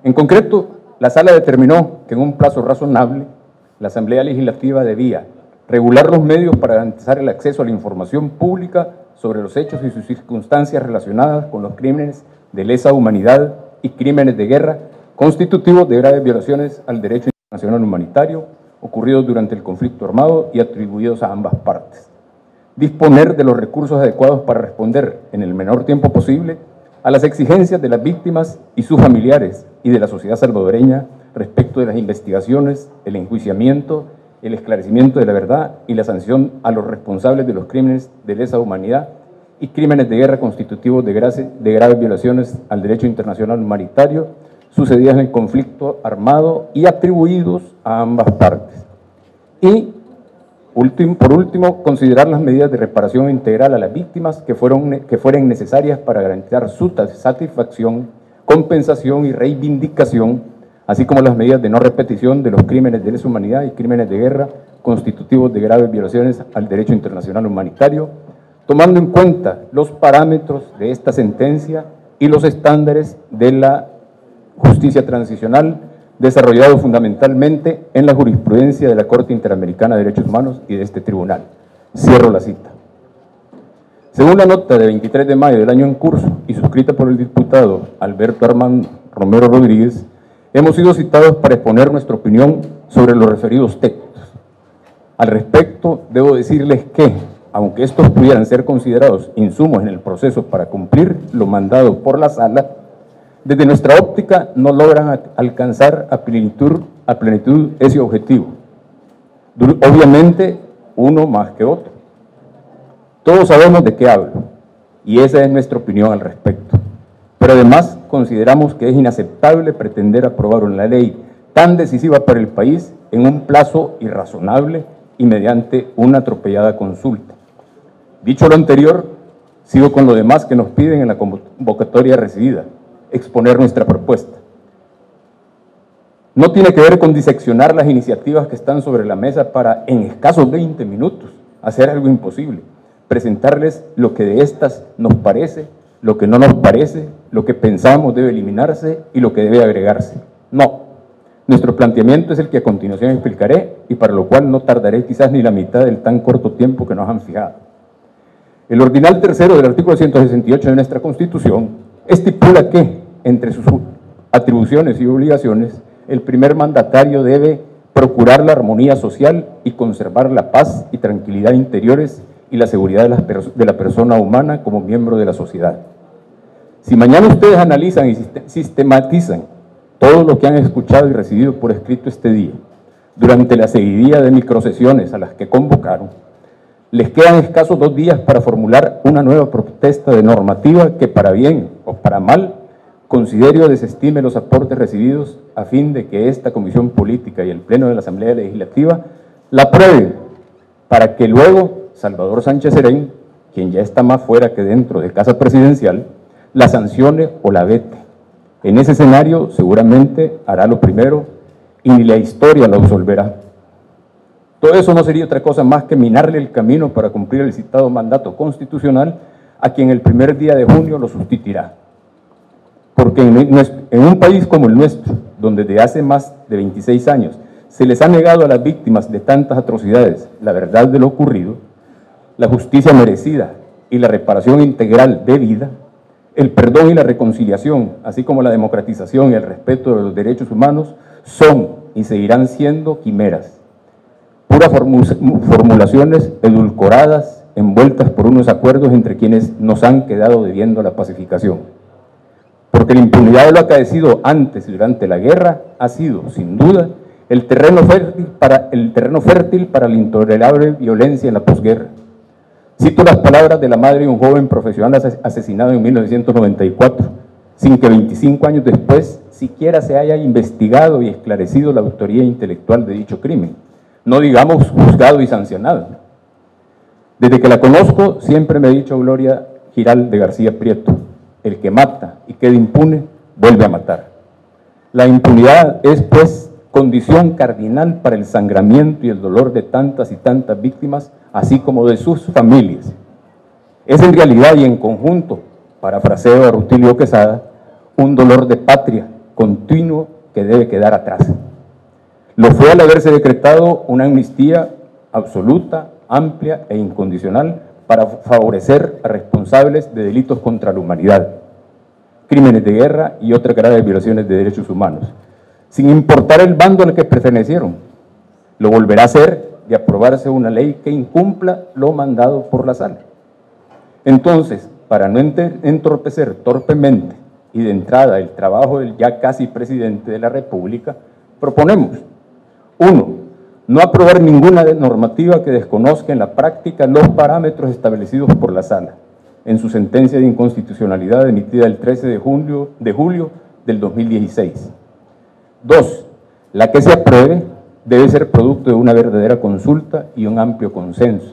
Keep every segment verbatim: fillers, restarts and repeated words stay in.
En concreto, la Sala determinó que en un plazo razonable la Asamblea Legislativa debía regular los medios para garantizar el acceso a la información pública sobre los hechos y sus circunstancias relacionadas con los crímenes de lesa humanidad y crímenes de guerra constitutivos de graves violaciones al derecho internacional humanitario ocurridos durante el conflicto armado y atribuidos a ambas partes. Disponer de los recursos adecuados para responder en el menor tiempo posible a las exigencias de las víctimas y sus familiares y de la sociedad salvadoreña respecto de las investigaciones, el enjuiciamiento, el esclarecimiento de la verdad y la sanción a los responsables de los crímenes de lesa humanidad y crímenes de guerra constitutivos de, graves, de graves violaciones al derecho internacional humanitario sucedidas en el conflicto armado y atribuidos a ambas partes. Y, último, por último, considerar las medidas de reparación integral a las víctimas que, fueron, que fueran necesarias para garantizar su satisfacción, compensación y reivindicación, así como las medidas de no repetición de los crímenes de lesa humanidad y crímenes de guerra constitutivos de graves violaciones al derecho internacional humanitario, tomando en cuenta los parámetros de esta sentencia y los estándares de la justicia transicional desarrollado fundamentalmente en la jurisprudencia de la Corte Interamericana de Derechos Humanos y de este tribunal. Cierro la cita. Según la nota de veintitrés de mayo del año en curso y suscrita por el diputado Alberto Armando Romero Rodríguez, hemos sido citados para exponer nuestra opinión sobre los referidos textos. Al respecto, debo decirles que, aunque estos pudieran ser considerados insumos en el proceso para cumplir lo mandado por la Sala, desde nuestra óptica no logran alcanzar a plenitud, a plenitud ese objetivo. Obviamente, uno más que otro. Todos sabemos de qué hablo, y esa es nuestra opinión al respecto. Pero además consideramos que es inaceptable pretender aprobar una ley tan decisiva para el país en un plazo irrazonable y mediante una atropellada consulta. Dicho lo anterior, sigo con lo demás que nos piden en la convocatoria recibida, exponer nuestra propuesta. No tiene que ver con diseccionar las iniciativas que están sobre la mesa para, en escasos veinte minutos, hacer algo imposible, presentarles lo que de estas nos parece, lo que no nos parece, lo que pensamos debe eliminarse y lo que debe agregarse. No, nuestro planteamiento es el que a continuación explicaré y para lo cual no tardaré quizás ni la mitad del tan corto tiempo que nos han fijado. El ordinal tercero del artículo ciento sesenta y ocho de nuestra Constitución estipula que, entre sus atribuciones y obligaciones, el primer mandatario debe procurar la armonía social y conservar la paz y tranquilidad interiores y la seguridad de la, de la persona humana como miembro de la sociedad. Si mañana ustedes analizan y sistematizan todo lo que han escuchado y recibido por escrito este día, durante la seguidilla de microsesiones a las que convocaron, les quedan escasos dos días para formular una nueva protesta de normativa que, para bien o para mal, considere o desestime los aportes recibidos a fin de que esta Comisión Política y el Pleno de la Asamblea Legislativa la aprueben, para que luego Salvador Sánchez Serén, quien ya está más fuera que dentro de Casa Presidencial, la sancione o la vete. En ese escenario seguramente hará lo primero y ni la historia lo absolverá. Todo eso no sería otra cosa más que minarle el camino para cumplir el citado mandato constitucional a quien el primer día de junio lo sustituirá. Porque en un país como el nuestro, donde desde hace más de veintiséis años se les ha negado a las víctimas de tantas atrocidades la verdad de lo ocurrido, la justicia merecida y la reparación integral debida, el perdón y la reconciliación, así como la democratización y el respeto de los derechos humanos, son y seguirán siendo quimeras, puras formulaciones edulcoradas, envueltas por unos acuerdos entre quienes nos han quedado debiendo la pacificación. Porque la impunidad de lo acaecido antes y durante la guerra ha sido, sin duda, el terreno fértil para, el terreno fértil para la intolerable violencia en la posguerra. Cito las palabras de la madre de un joven profesional asesinado en mil novecientos noventa y cuatro, sin que veinticinco años después siquiera se haya investigado y esclarecido la autoría intelectual de dicho crimen, no digamos juzgado y sancionado. Desde que la conozco, siempre me ha dicho Gloria Giral de García Prieto: el que mata y queda impune, vuelve a matar. La impunidad es, pues, condición cardinal para el sangramiento y el dolor de tantas y tantas víctimas, así como de sus familias. Es en realidad y en conjunto, parafraseo a Rutilio Quesada, un dolor de patria continuo que debe quedar atrás. Lo fue al haberse decretado una amnistía absoluta, amplia e incondicional para favorecer a responsables de delitos contra la humanidad, crímenes de guerra y otras graves violaciones de derechos humanos, sin importar el bando al que pertenecieron. Lo volverá a hacer de aprobarse una ley que incumpla lo mandado por la sala. Entonces, para no entorpecer torpemente y de entrada el trabajo del ya casi presidente de la República, proponemos: uno, no aprobar ninguna normativa que desconozca en la práctica los parámetros establecidos por la Sala en su sentencia de inconstitucionalidad emitida el trece de julio, de julio del dos mil dieciséis. Dos, la que se apruebe debe ser producto de una verdadera consulta y un amplio consenso.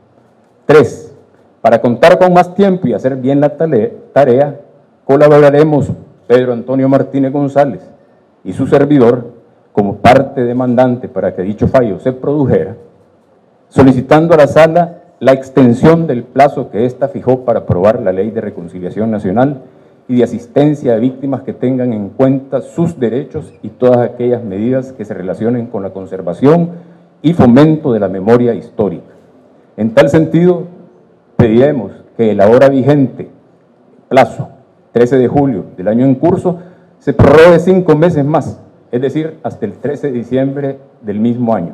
Tres, para contar con más tiempo y hacer bien la tarea, colaboraremos Pedro Antonio Martínez González y su servidor como parte demandante para que dicho fallo se produjera, solicitando a la Sala la extensión del plazo que ésta fijó para aprobar la Ley de Reconciliación Nacional y de asistencia a víctimas que tengan en cuenta sus derechos y todas aquellas medidas que se relacionen con la conservación y fomento de la memoria histórica. En tal sentido, pediremos que el ahora vigente plazo, trece de julio del año en curso, se prorrogue cinco meses más, es decir, hasta el trece de diciembre del mismo año.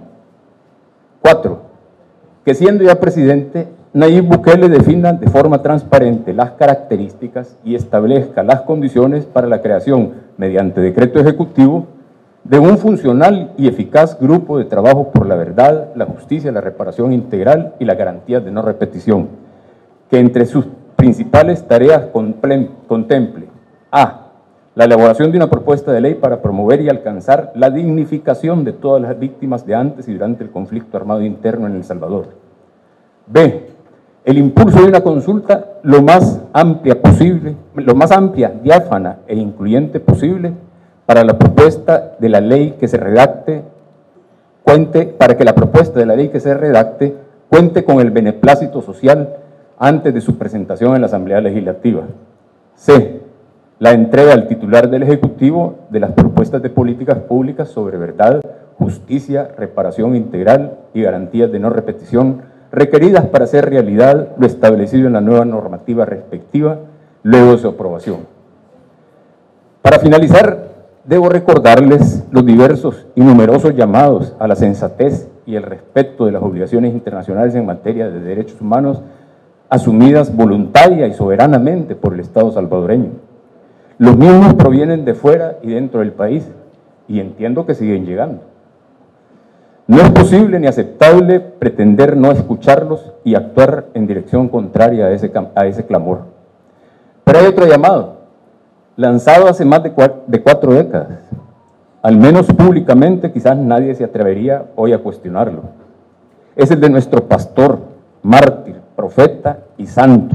Cuatro, que siendo ya presidente, Nayib Bukele defina de forma transparente las características y establezca las condiciones para la creación, mediante decreto ejecutivo, de un funcional y eficaz grupo de trabajo por la verdad, la justicia, la reparación integral y las garantías de no repetición, que entre sus principales tareas contemple: a. La elaboración de una propuesta de ley para promover y alcanzar la dignificación de todas las víctimas de antes y durante el conflicto armado interno en El Salvador. B. El impulso de una consulta lo más amplia posible, lo más amplia, diáfana e incluyente posible para la propuesta de la ley que se redacte, cuente, para que la propuesta de la ley que se redacte cuente con el beneplácito social antes de su presentación en la Asamblea Legislativa. C. La entrega al titular del Ejecutivo de las propuestas de políticas públicas sobre verdad, justicia, reparación integral y garantías de no repetición requeridas para hacer realidad lo establecido en la nueva normativa respectiva luego de su aprobación. Para finalizar, debo recordarles los diversos y numerosos llamados a la sensatez y el respeto de las obligaciones internacionales en materia de derechos humanos asumidas voluntaria y soberanamente por el Estado salvadoreño. Los mismos provienen de fuera y dentro del país, y entiendo que siguen llegando. No es posible ni aceptable pretender no escucharlos y actuar en dirección contraria a ese, a ese clamor. Pero hay otro llamado, lanzado hace más de cuatro, de cuatro décadas. Al menos públicamente quizás nadie se atrevería hoy a cuestionarlo. Es el de nuestro pastor, mártir, profeta y santo.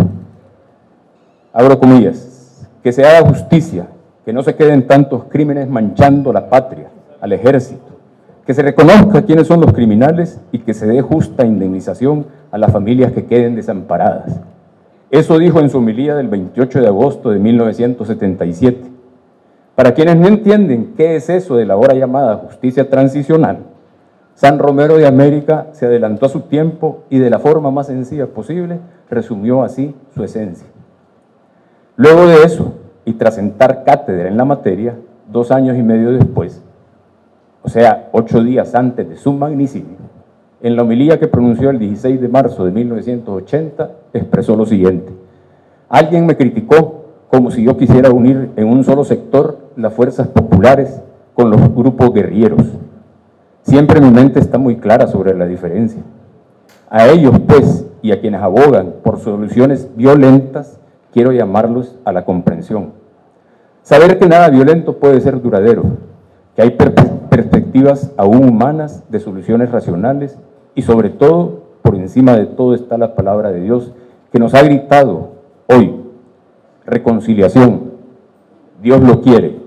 Abro comillas. Que se haga justicia, que no se queden tantos crímenes manchando la patria, al ejército, que se reconozca quiénes son los criminales y que se dé justa indemnización a las familias que queden desamparadas. Eso dijo en su homilía del veintiocho de agosto de mil novecientos setenta y siete. Para quienes no entienden qué es eso de la ahora llamada justicia transicional, San Romero de América se adelantó a su tiempo y de la forma más sencilla posible resumió así su esencia. Luego de eso, y tras sentar cátedra en la materia, dos años y medio después, o sea, ocho días antes de su magnicidio, en la homilía que pronunció el dieciséis de marzo de mil novecientos ochenta, expresó lo siguiente: alguien me criticó como si yo quisiera unir en un solo sector las fuerzas populares con los grupos guerrilleros. Siempre mi mente está muy clara sobre la diferencia. A ellos, pues, y a quienes abogan por soluciones violentas, quiero llamarlos a la comprensión. Saber que nada violento puede ser duradero, que hay per perspectivas aún humanas de soluciones racionales y sobre todo, por encima de todo está la palabra de Dios que nos ha gritado hoy: reconciliación, Dios lo quiere.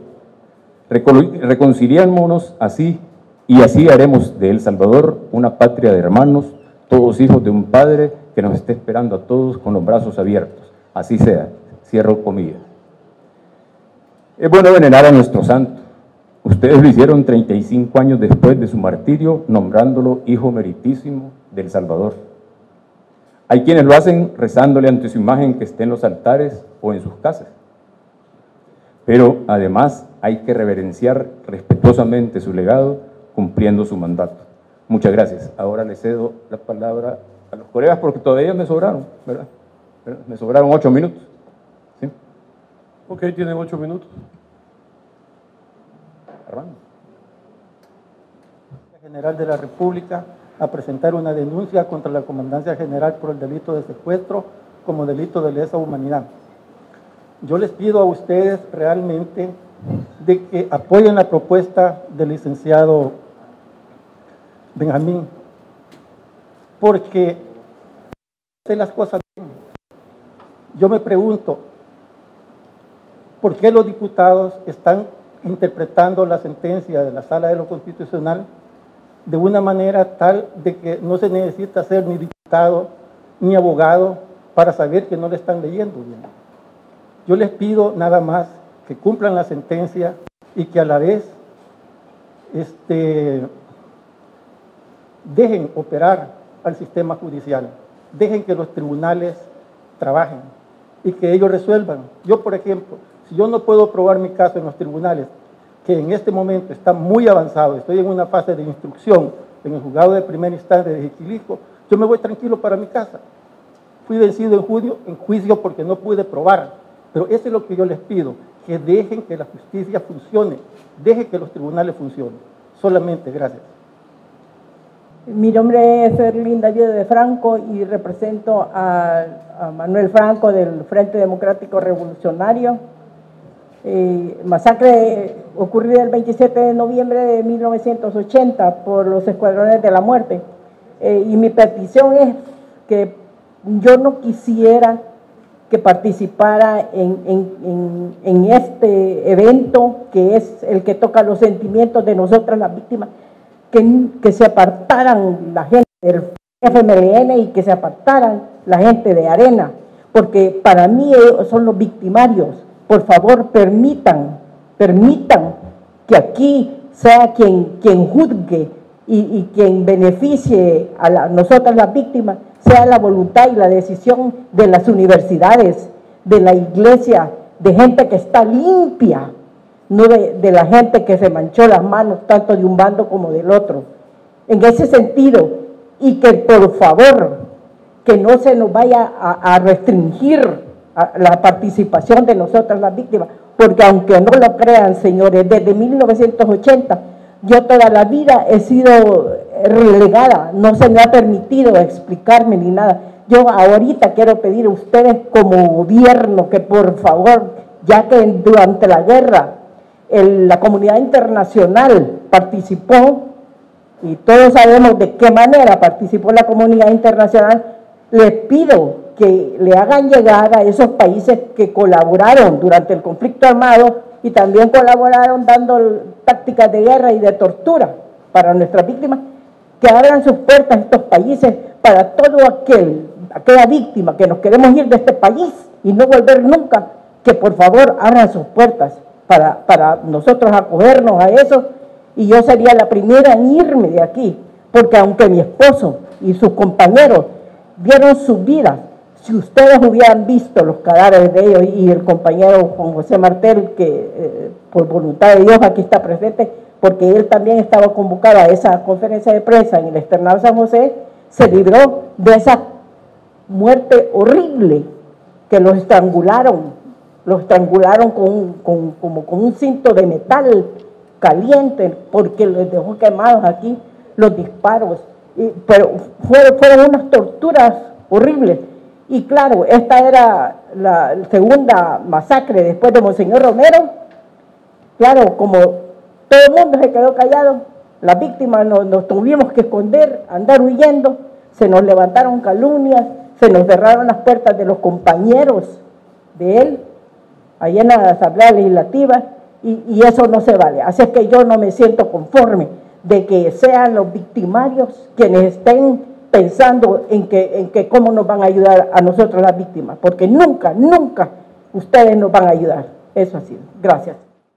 Reconciliémonos así y así haremos de El Salvador una patria de hermanos, todos hijos de un Padre que nos esté esperando a todos con los brazos abiertos. Así sea, cierro comillas. Es bueno venerar a nuestro santo, Ustedes lo hicieron treinta y cinco años después de su martirio, nombrándolo hijo meritísimo del Salvador. Hay quienes lo hacen rezándole ante su imagen que esté en los altares o en sus casas. Pero además hay que reverenciar respetuosamente su legado, cumpliendo su mandato. Muchas gracias. Ahora le cedo la palabra a los colegas porque todavía me sobraron, ¿verdad? Me sobraron ocho minutos. ¿Sí? Ok, tienen ocho minutos. Armando. General de la República a presentar una denuncia contra la Comandancia General por el delito de secuestro como delito de lesa humanidad. Yo les pido a ustedes realmente de que apoyen la propuesta del licenciado Benjamín, porque hace las cosas bien. Yo me pregunto, ¿por qué los diputados están interpretando la sentencia de la Sala de lo Constitucional de una manera tal de que no se necesita ser ni diputado ni abogado para saber que no le están leyendo bien? Yo les pido nada más que cumplan la sentencia y que a la vez este, dejen operar al sistema judicial, dejen que los tribunales trabajen y que ellos resuelvan. Yo, por ejemplo, si yo no puedo probar mi caso en los tribunales, que en este momento está muy avanzado, estoy en una fase de instrucción en el juzgado de primera instancia de Jiquililco, yo me voy tranquilo para mi casa. Fui vencido en juicio, en juicio porque no pude probar, pero eso es lo que yo les pido, que dejen que la justicia funcione, dejen que los tribunales funcionen. Solamente, gracias. Mi nombre es Erlinda Viuda de Franco y represento a, a Manuel Franco del Frente Democrático Revolucionario. Eh, masacre ocurrida el veintisiete de noviembre de mil novecientos ochenta por los Escuadrones de la Muerte. Eh, y mi petición es que yo no quisiera que participara en, en, en, en este evento que es el que toca los sentimientos de nosotras las víctimas, que, que se apartaran la gente del F M L N y que se apartaran la gente de Arena, porque para mí ellos son los victimarios. Por favor, permitan, permitan que aquí sea quien, quien juzgue y, y quien beneficie a la, nosotras las víctimas, sea la voluntad y la decisión de las universidades, de la iglesia, de gente que está limpia, no de, de la gente que se manchó las manos tanto de un bando como del otro. En ese sentido, y que por favor, que no se nos vaya a, a restringir a la participación de nosotras las víctimas, porque aunque no lo crean, señores, desde mil novecientos ochenta, yo toda la vida he sido relegada, no se me ha permitido explicarme ni nada. Yo ahorita quiero pedir a ustedes como gobierno que por favor, ya que durante la guerra el, la comunidad internacional participó, y todos sabemos de qué manera participó la comunidad internacional, les pido que le hagan llegar a esos países que colaboraron durante el conflicto armado y también colaboraron dando tácticas de guerra y de tortura para nuestras víctimas, que abran sus puertas a estos países para todo aquel, aquella víctima que nos queremos ir de este país y no volver nunca, que por favor abran sus puertas para, para nosotros acogernos a eso, y yo sería la primera en irme de aquí, porque aunque mi esposo y sus compañeros dieron sus vidas, si ustedes hubieran visto los cadáveres de ellos y el compañero Juan José Martel, que eh, por voluntad de Dios aquí está presente, porque él también estaba convocado a esa conferencia de prensa en el Externado San José, se libró de esa muerte horrible, que los estrangularon, los estrangularon con, con, como con un cinto de metal caliente, porque les dejó quemados aquí los disparos, y, pero fueron, fueron unas torturas horribles. Y claro, esta era la segunda masacre después de Monseñor Romero. Claro, como todo el mundo se quedó callado, las víctimas nos, nos tuvimos que esconder, andar huyendo, se nos levantaron calumnias, se nos cerraron las puertas de los compañeros de él, allá en la Asamblea Legislativa, y, y eso no se vale. Así es que yo no me siento conforme de que sean los victimarios quienes estén pensando en que, en que cómo nos van a ayudar a nosotros las víctimas, porque nunca, nunca ustedes nos van a ayudar. Eso ha sido. Gracias.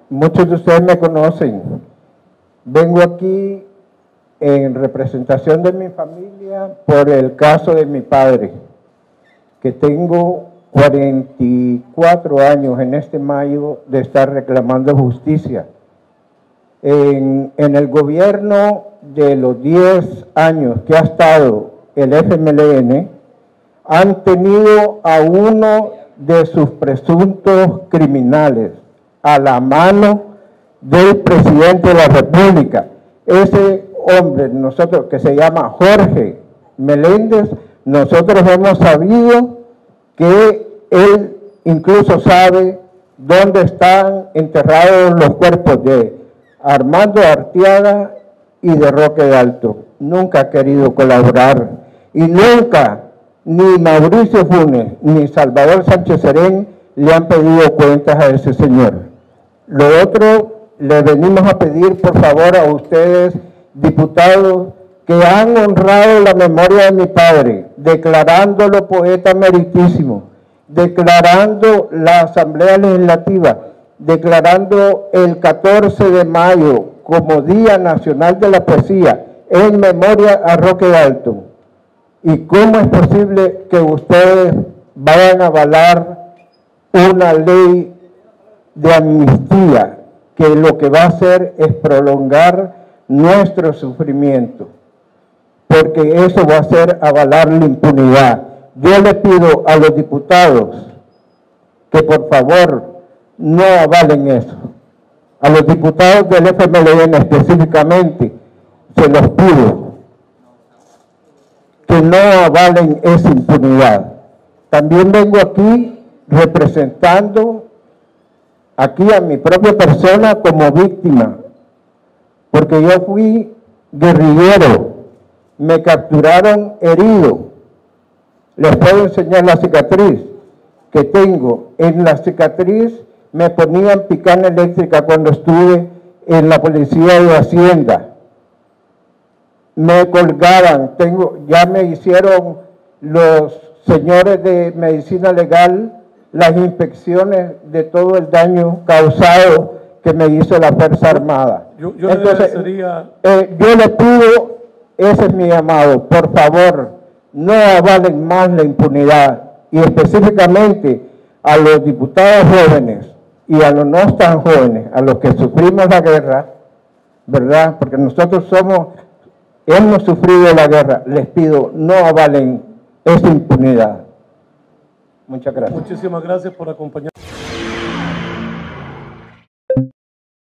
muchos de ustedes me conocen. Vengo aquí en representación de mi familia por el caso de mi padre, que tengo cuarenta y cuatro años en este mayo de estar reclamando justicia. En, en el gobierno de los diez años que ha estado el F M L N, han tenido a uno de sus presuntos criminales a la mano del presidente de la República. Ese hombre, nosotros, que se llama Jorge Meléndez, nosotros hemos sabido que él incluso sabe dónde están enterrados los cuerpos de Armando Arteaga y de Roque Alto. Nunca ha querido colaborar y nunca ni Mauricio Funes ni Salvador Sánchez Serén le han pedido cuentas a ese señor. Lo otro, le venimos a pedir por favor a ustedes, diputados, que han honrado la memoria de mi padre, declarándolo poeta meritísimo, declarando la Asamblea Legislativa, declarando el catorce de mayo como Día Nacional de la Poesía, en memoria a Roque Alto. ¿Y cómo es posible que ustedes vayan a avalar una ley de amnistía que lo que va a hacer es prolongar nuestro sufrimiento? Porque eso va a ser avalar la impunidad. Yo le pido a los diputados que por favor no avalen eso. A los diputados del F M L N específicamente se los pido que no avalen esa impunidad. También vengo aquí representando aquí a mi propia persona como víctima, porque yo fui guerrillero, me capturaron herido. Les puedo enseñar la cicatriz que tengo. En la cicatriz me ponían picana eléctrica cuando estuve en la Policía de Hacienda. Me colgaban, tengo, ya me hicieron los señores de medicina legal las inspecciones de todo el daño causado que me hizo la Fuerza Armada. Yo, yo Entonces, le sería... eh, yo le pido, ese es mi llamado, por favor, no avalen más la impunidad, y específicamente a los diputados jóvenes y a los no tan jóvenes, a los que sufrimos la guerra, ¿verdad? Porque nosotros somos, hemos sufrido la guerra, les pido, no avalen esa impunidad. Muchas gracias. Muchísimas gracias por acompañarnos.